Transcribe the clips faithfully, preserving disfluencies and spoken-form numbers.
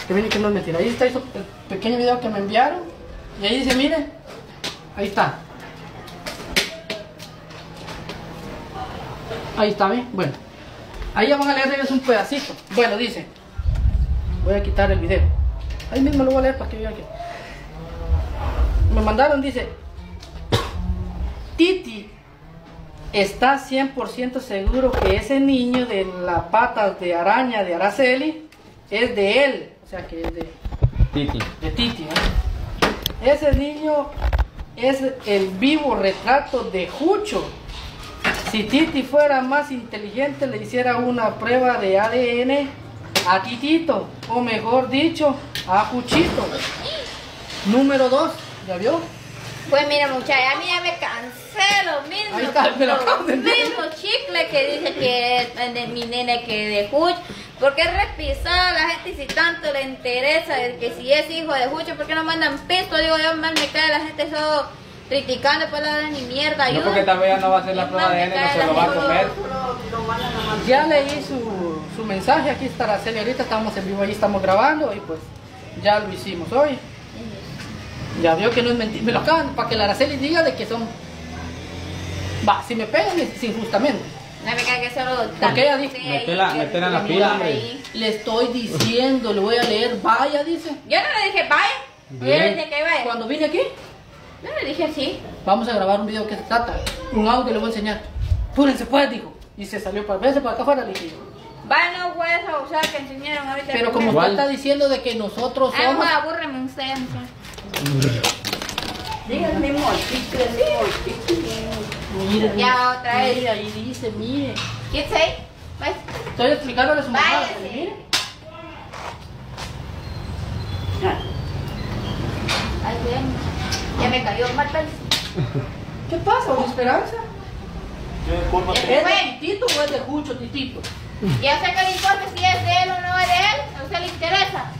Que viene que no es mentira. Ahí está el pequeño video que me enviaron. Y ahí dice, mire. Ahí está. Ahí está, ¿ven? Bueno. Ahí ya van a leer un pedacito. Bueno, dice. Voy a quitar el video. Ahí mismo lo voy a leer para que vean que... Me mandaron, dice. Titi está cien por ciento seguro que ese niño de las patas de araña de Araceli es de él. O sea que es de Titi. De Titi, ¿eh? Ese niño es el vivo retrato de Jucho. Si Titi fuera más inteligente, le hiciera una prueba de A D N a Titito, o mejor dicho, a Juchito. Número dos, ¿ya vio? Pues mira, muchacha, a mí ya me cansé lo mismo. Ahí está, me lo acabo de Lo mismo chicle que dice que es de mi nene que de Jucho. Porque es repisada la gente y si tanto le interesa de que si es hijo de Jucho, ¿por qué no mandan pisto? Digo, yo mal me cae la gente solo criticando, pues la ni mierda. No, porque tal vez ya no va a hacer la prueba de A D N, no se lo va a comer. Ya leí su, su mensaje, aquí está Araceli, ahorita estamos en vivo, ahí estamos grabando y pues ya lo hicimos hoy. Ya vio que no es mentira, me lo acaban para que la Araceli diga de que son... Va, si me pegan es injustamente. No me cae que solo... Porque ella dice... Métela, métela en la pila, hombre. Le estoy diciendo, le voy a leer, vaya, dice. Yo no le dije vaya. Yo le dije que vaya. Cuando vine aquí, Yo le dije así. vamos a grabar un video que se trata, un audio le voy a enseñar. Púrense pues, dijo. Y se salió para verse para acá afuera, le dije. Vaya, no puedes usar que enseñaron ahorita. Pero como usted está diciendo de que nosotros Ay, somos... no, abúrreme usted, muchacho. Díganme, mortito, mire, Ya, otra vez. mire, ahí dice, mire. ¿Qué say? Pues, Estoy explicándole su mamá, váyase. mire. ay, bien. Ya me cayó mal pez. ¿Qué pasa, don Esperanza? ¿Es de Bueno. Titito o es de Jucho, Titito? Ya sé que le importa si es de él o no es de él. A usted le interesa.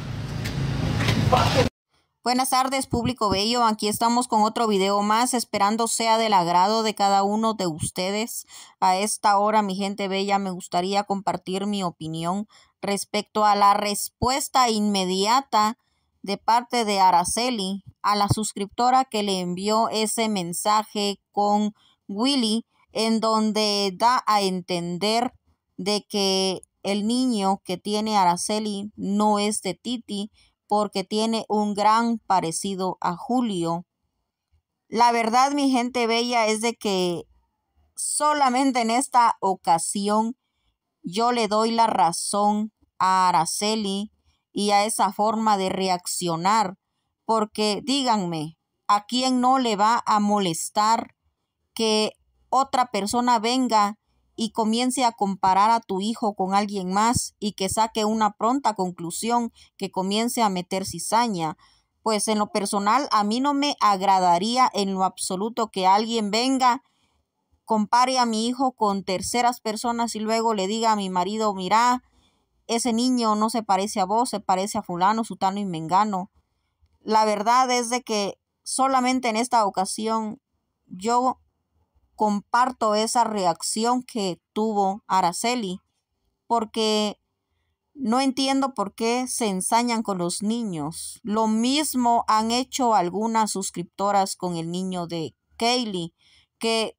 Buenas tardes, público bello. Aquí estamos con otro video más, esperando sea del agrado de cada uno de ustedes. A esta hora, mi gente bella, me gustaría compartir mi opinión respecto a la respuesta inmediata de parte de Araceli a la suscriptora que le envió ese mensaje con Willy, en donde da a entender de que el niño que tiene Araceli no es de Titi, porque tiene un gran parecido a Julio. La verdad, mi gente bella, es de que solamente en esta ocasión yo le doy la razón a Araceli y a esa forma de reaccionar, porque díganme, ¿a quién no le va a molestar que otra persona venga y comience a comparar a tu hijo con alguien más y que saque una pronta conclusión, que comience a meter cizaña? Pues en lo personal a mí no me agradaría en lo absoluto que alguien venga, compare a mi hijo con terceras personas y luego le diga a mi marido, mira, ese niño no se parece a vos, se parece a fulano, sutano y mengano. La verdad es de que solamente en esta ocasión yo comparto esa reacción que tuvo Araceli, porque no entiendo por qué se ensañan con los niños. Lo mismo han hecho algunas suscriptoras con el niño de Kaylee, que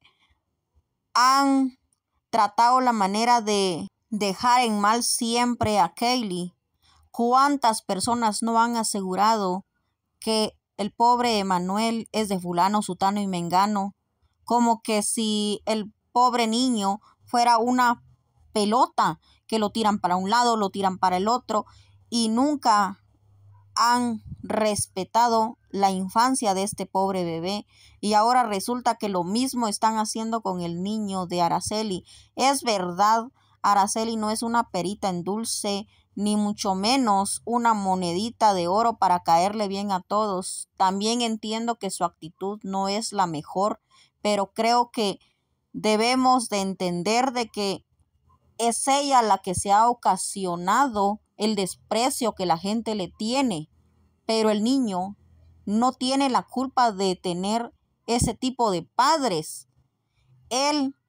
han tratado la manera de dejar en mal siempre a Kaylee. ¿Cuántas personas no han asegurado que el pobre Emanuel es de fulano, sutano y mengano? Como que si el pobre niño fuera una pelota que lo tiran para un lado, lo tiran para el otro, y nunca han respetado la infancia de este pobre bebé. Y ahora resulta que lo mismo están haciendo con el niño de Araceli. Es verdad, Araceli no es una perita en dulce, ni mucho menos una monedita de oro para caerle bien a todos. También entiendo que su actitud no es la mejor, pero creo que debemos de entender de que es ella la que se ha ocasionado el desprecio que la gente le tiene, pero el niño no tiene la culpa de tener ese tipo de padres. Él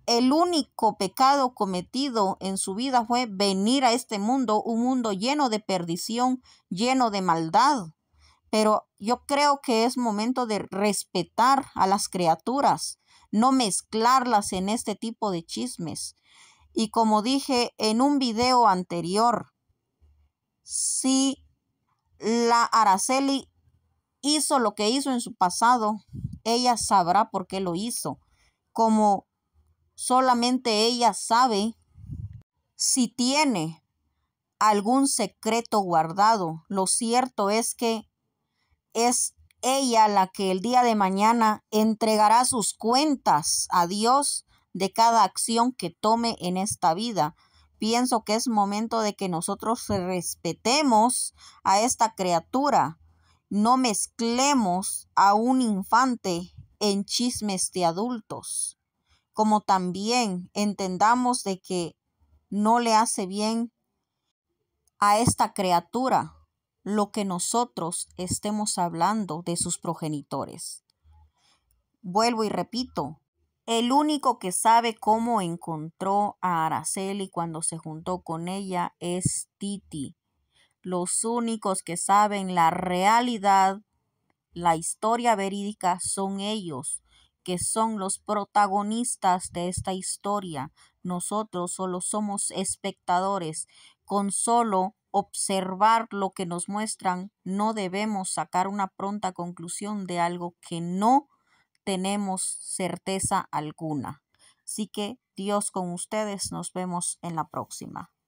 el único pecado cometido en su vida fue venir a este mundo, un mundo lleno de perdición, lleno de maldad. Pero yo creo que es momento de respetar a las criaturas, no mezclarlas en este tipo de chismes. Y como dije en un video anterior, si la Araceli hizo lo que hizo en su pasado, ella sabrá por qué lo hizo. Como solamente ella sabe si tiene algún secreto guardado. Lo cierto es que es ella la que el día de mañana entregará sus cuentas a Dios de cada acción que tome en esta vida. Pienso que es momento de que nosotros respetemos a esta criatura. No mezclemos a un infante en chismes de adultos. Como también entendamos de que no le hace bien a esta criatura lo que nosotros estemos hablando de sus progenitores. Vuelvo y repito, el único que sabe cómo encontró a Araceli cuando se juntó con ella es Titi. Los únicos que saben la realidad, la historia verídica, son ellos, que son los protagonistas de esta historia. Nosotros solo somos espectadores. Con solo observar lo que nos muestran, no debemos sacar una pronta conclusión de algo que no tenemos certeza alguna. Así que Dios con ustedes, nos vemos en la próxima.